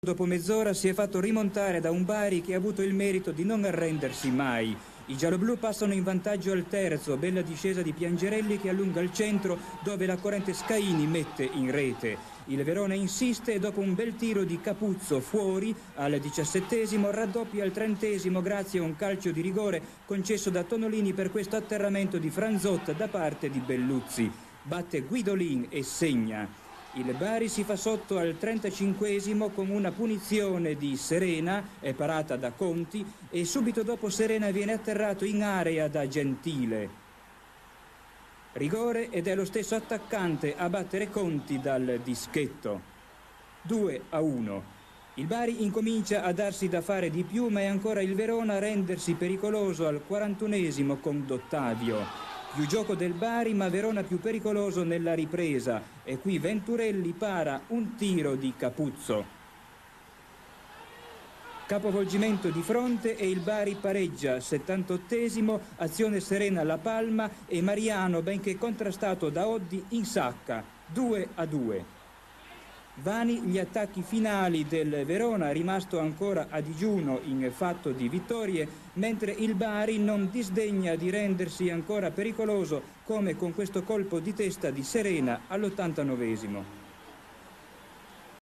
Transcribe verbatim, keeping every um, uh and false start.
Dopo mezz'ora si è fatto rimontare da un Bari che ha avuto il merito di non arrendersi mai. I gialloblu passano in vantaggio al terzo, bella discesa di Piangerelli che allunga il centro dove la corrente Scaini mette in rete. Il Verona insiste e dopo un bel tiro di Capuzzo fuori al diciassettesimo raddoppia al trentesimo grazie a un calcio di rigore concesso da Tonolini per questo atterramento di Franzotta da parte di Belluzzi. Batte Guidolin e segna. Il Bari si fa sotto al trentacinquesimo con una punizione di Serena, è parata da Conti e subito dopo Serena viene atterrato in area da Gentile. Rigore ed è lo stesso attaccante a battere Conti dal dischetto. due a uno. Il Bari incomincia a darsi da fare di più, ma è ancora il Verona a rendersi pericoloso al quarantunesimo con Dottavio. Più gioco del Bari, ma Verona più pericoloso nella ripresa. E qui Venturelli para un tiro di Capuzzo. Capovolgimento di fronte e il Bari pareggia. settantottesimo, azione serena alla Palma e Mariano, benché contrastato da Oddi, insacca. due a due. Vani gli attacchi finali del Verona, rimasto ancora a digiuno in fatto di vittorie, mentre il Bari non disdegna di rendersi ancora pericoloso come con questo colpo di testa di Serena all'ottantanovesimo.